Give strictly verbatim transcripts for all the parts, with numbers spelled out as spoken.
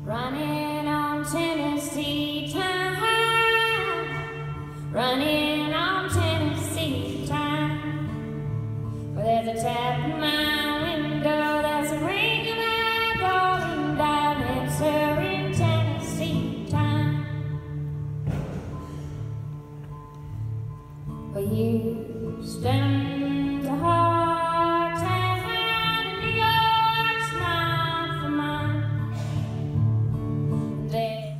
Running on Tennessee time, running on Tennessee time. Well, there's a tap in my window, there's a ring in my golden dial, it's her in Tennessee time. Well, Houston, the hard town in New York's not for mine. There.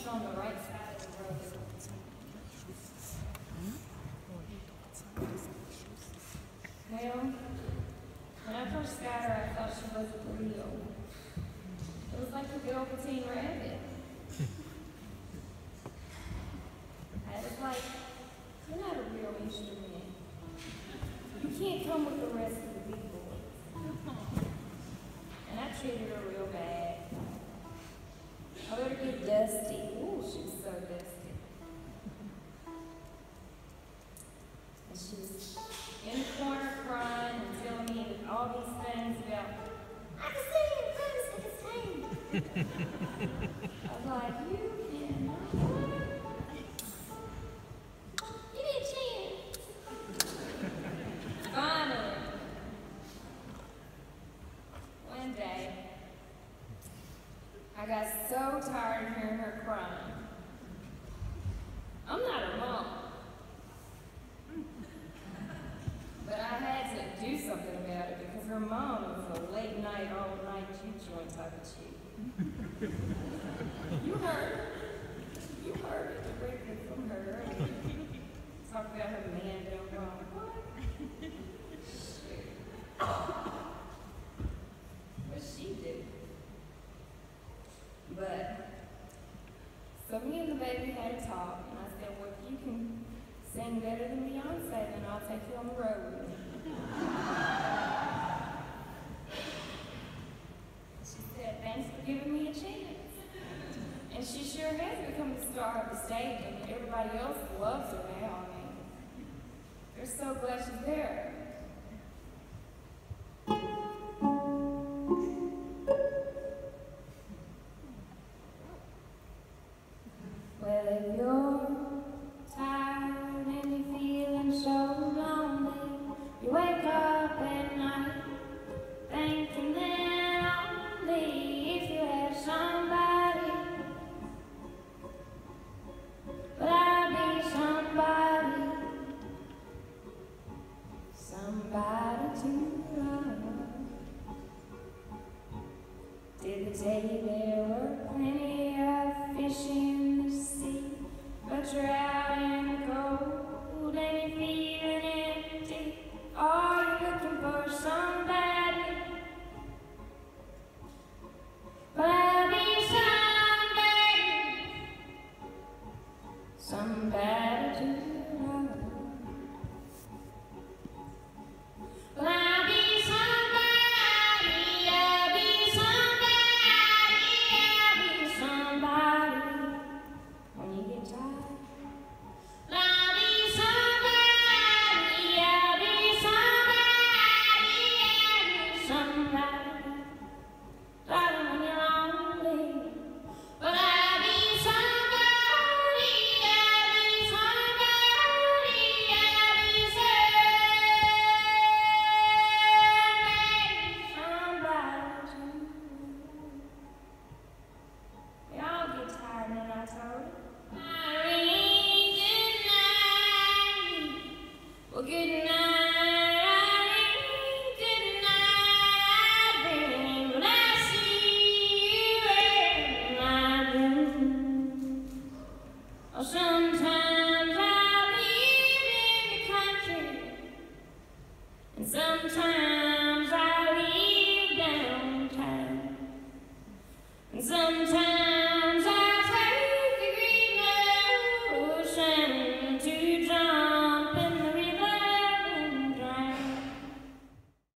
she's on the right side of the road. Well, when I first got her, I thought she wasn't real. It was like a Velveteen Rabbit. I was like, you're not a real instrument. You can't come with the rest of the big boys. And I treated her real bad. I let her get dusty. Ooh, she was so dusty. And she was in the corner crying and telling me all these things about, I can sing, Curtis, I can sing. I was like, you cannot. Give me a chance. Finally, one day, I got so tired of hearing her crying. I'm not her mom. But I had to do something about it because her mom was a late night, all night juke joint type of chick. You heard. You heard it directly from her. Talk about her man done wrong. What? Shit. What she do? But, so me and the baby had a talk, and I said, well, if you can sing better than Beyonce, then I'll take you on the road with me. She said, thanks for giving me a chance. And she sure has become the star of the stage, and everybody else loves her now. I mean, they're so glad she's there. Well, if you're tired and you're feeling so lonely, you wake up at night thinking that only if you had somebody, will I be somebody, somebody to love. Did they tell you there were plenty of fish in the sea, but you're out